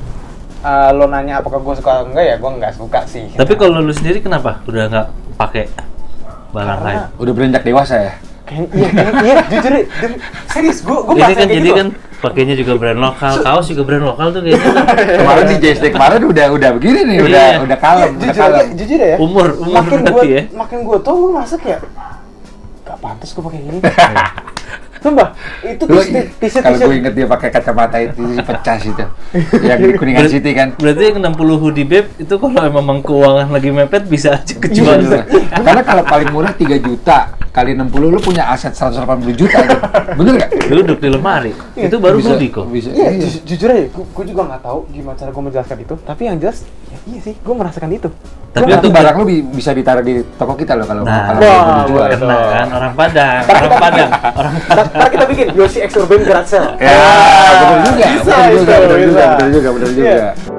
uh, lo nanya apakah gue suka atau enggak, ya gue nggak suka sih. Tapi kalau lu sendiri kenapa udah nggak pakai barang Karena- hype? Udah beranjak dewasa ya? Kayak iya, kayak, iya, jujur deh, jujur. Serius, gue gue Ini kan jadi kan pakainya juga brand lokal, kaos juga brand lokal tuh kayaknya kan. Kemarin di J S D kemarin udah udah begini nih, Iya. udah udah kalem, Iya, udah jujur kalem. aja, jujur ya. Umur, umur makin gue, berarti ya. makin gue tau gue masa kayak gak pantas gue pakai gini. Sumpah, itu Lu, t-shirt kalau gue t-shirt inget dia pakai kacamata itu si pecah situ, yang di Kuningan Ber- City kan. Berarti yang enam puluh hoodie babe itu kalau emang keuangan lagi mepet bisa aja kejual. Iya, karena kalau paling murah tiga juta kali enam puluh lu punya aset seratus delapan puluh juta aja. Bener nggak? Duduk di lemari. Itu baru Bisa- hoodie kok. Bisa, Iya, iya. ju- jujur aja, gue juga nggak tahu gimana cara gue menjelaskan itu. Tapi yang jelas, Iya sih, gue merasakan itu. Tapi itu barang lu bi- bisa ditaruh di toko kita loh kalau Nah, kalau wah, mau dijual. kena kan orang Padang, orang Padang, orang Ntar ntar kita bikin Yoshi X Urbain Garage Sale. Ya, betul juga, Bisa, betul juga, itu, betul juga, bisa. betul juga, betul juga. Iya.